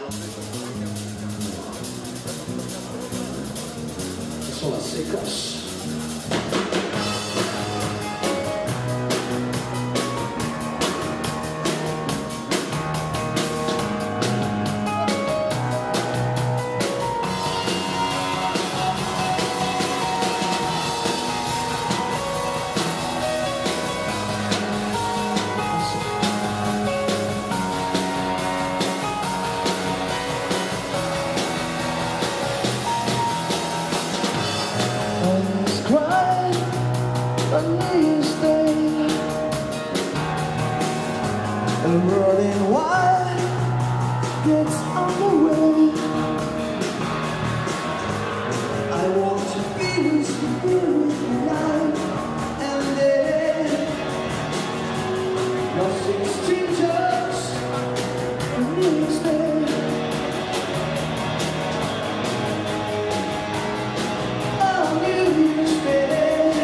Sur la séquence. And running wild gets underway. I want to be with you night and day. Nothing strangers in this day. Oh, you stay.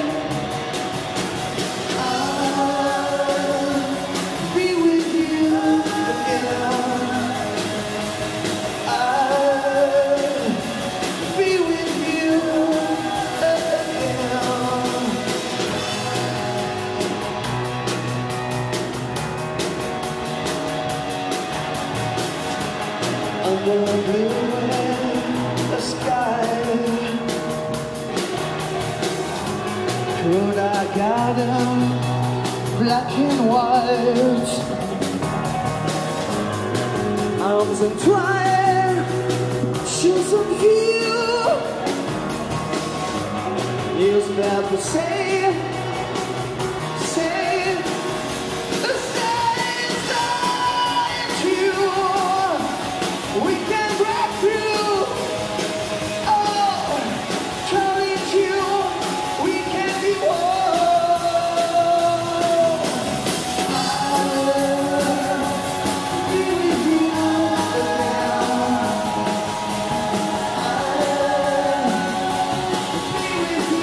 Under the blue sky, could I gather black and white, arms entwined, shoes on heel, is that the same? We can break through. Oh, turning you, we can be one. I'll be with you now. I'll be with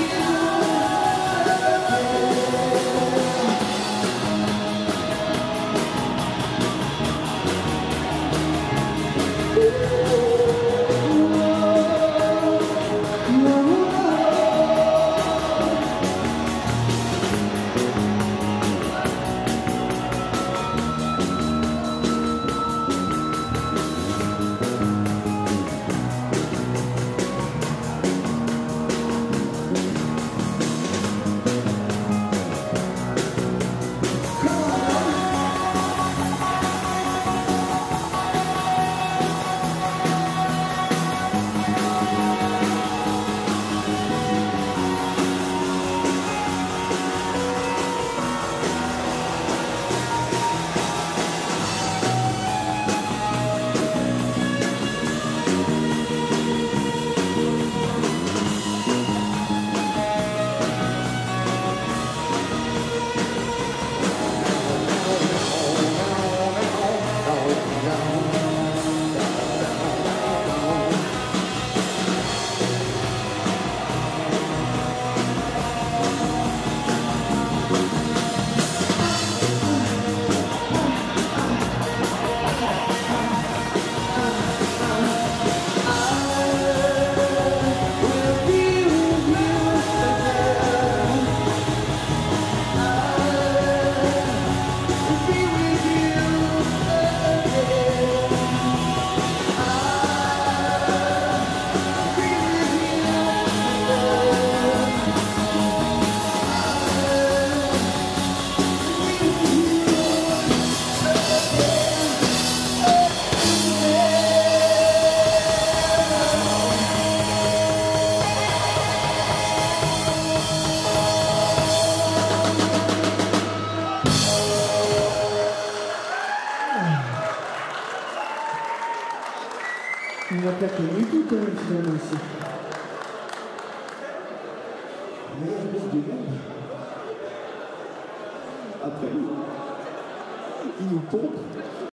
On va claquer les tout finalement ici. Meilleur groupe du monde. Après, il nous pompe.